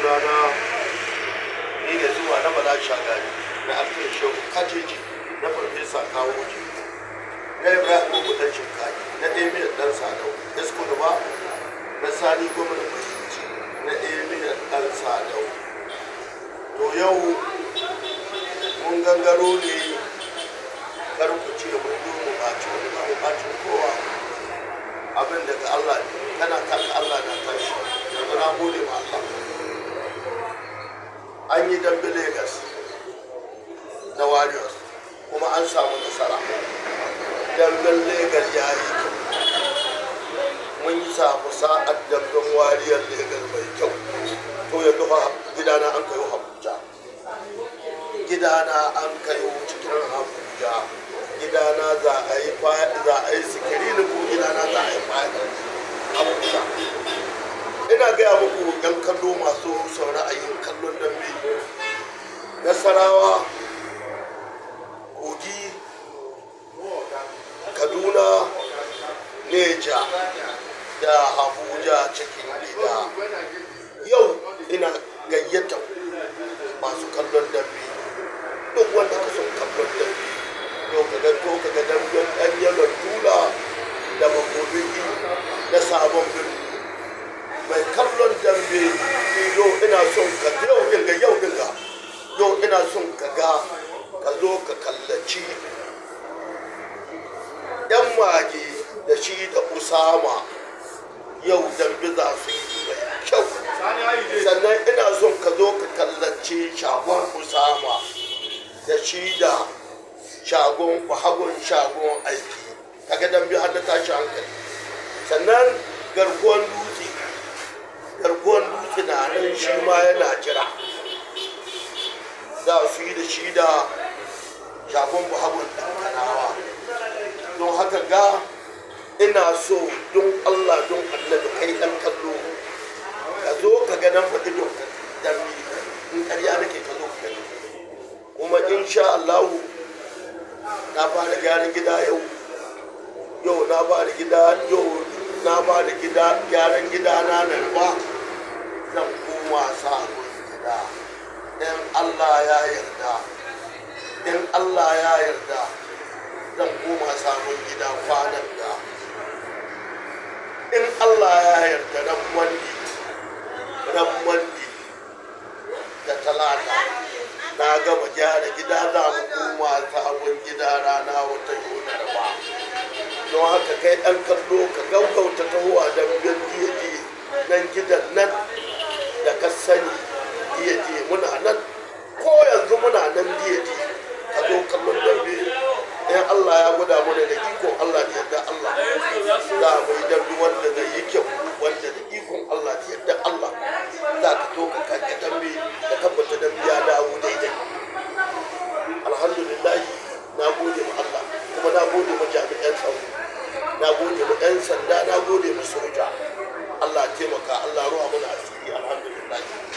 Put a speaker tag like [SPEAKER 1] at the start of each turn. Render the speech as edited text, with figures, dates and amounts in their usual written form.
[SPEAKER 1] sunana ni ne zuwa na Bala Shagari na Abdul Shehu Kajeji na Farfesa Kawo Wuce na Ibrahim Kudan Shinkaki na Emir Dan Sadau Esko da ba na Sani Gwamnan Musulunci na Emir Dan Sadau. To yau mun gangaro ne kar ku ce mun yi mu ɓaci wani ba mu ɓacin kowa abin daga Allah ne kana taka Allah na tashi yanzu na gode ma Allah. An yi dambe Lagos na Warriors kuma an samu nasara. Damben Lagos ya yi kyau, mun yi samu sa'ad damben Warriors Lagos mai kyau. To yanzu fa gidana an kayo Abuja, gidana an kayo cikin Abuja, gidana za a yi sikirinin ko gidana za a yi fayar Abuja. Ina gaya muku yan kallo masu ra'ayin kallon dambe, Nasarawa, Kogi, Kaduna, Neja da Abuja cikin gida. Yau ina gayyata masu kallon dambe, duk wanda ka son kallon dambe, yau ka ga damben ɗan yalon tula da makobin na sabon birni. Mai kallon dambe yau ina son ka yau ina son ka ga ka zo ka kallaci yan mage da shi da Usama yau dambe za su yi mai kyau. Sannan ina son ka zo ka kallaci shagon Usama da shi da shagon hagun shagon aiki, kaga dambe har da tashi hankali. Sannan garkuwan dutse na nan shi ma yana jira za su yi da shi da shagon buhagun ɗankanawa. Don haka ga ina so don Allah don Annabi kai ɗan kallo ka zo ka ga nan faɗi don ka dambe in ƙarya nake ka zo ka gani. Kuma insha Allahu na fara gyaran gida yau na fara gyaran gida na nan ba zan koma sabon gida in Allah ya yarda zan koma sabon gida kwanan da in Allah ya yarda ran Monday da Talata na gama gyara gida za mu koma sabon gida rana wata yau da ba. Don haka kai ɗan kallo ka gaugauta tahowa don biyan nan gidan nan da ka sani diye muna nan ko yanzu muna nan diye ka zo kallon dambe in Allah ya gwada mana da ikon Allah da yadda Allah za mu yi dambe wanda zai yi kyau, wanda da ikon Allah da yadda Allah za ka to ka kake dambe da tabbata dambe ya dawo daidai. Alhamdulillah na gode ma Allah kuma na gode ma jami'an tsaro, na gode ma 'yan sanda, na gode ma soja. Allah taimaka, Allah ruwa mana asiri. Alhamdulillah.